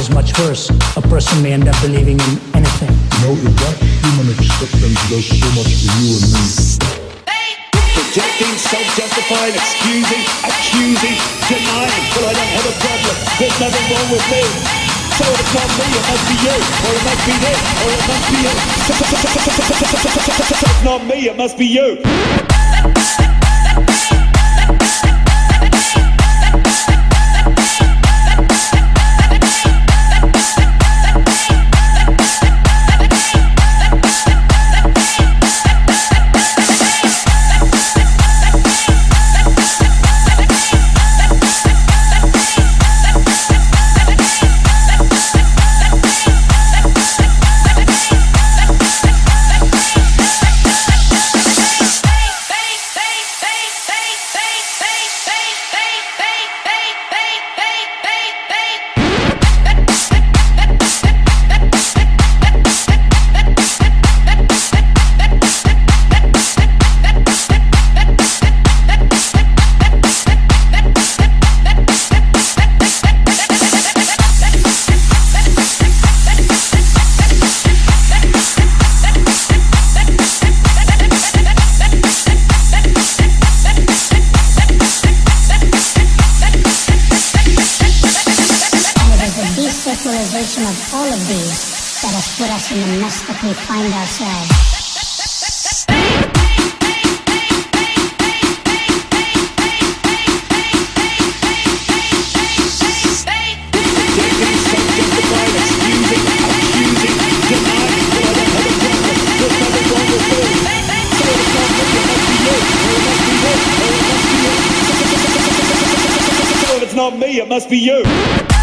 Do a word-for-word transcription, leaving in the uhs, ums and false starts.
is much worse. A person may end up believing in anything. No, if that human acceptance does so much for you and me. Projecting, self-justifying, excusing, accusing, denying. Well, I don't have a problem. There's nothing wrong with me. So if it's not me, it must be you. Or it must be this. Or it must be you. So it's not me, it must be you. Circularization of all of these that has put us in the mess that we find ourselves. If it's not me, it must be you.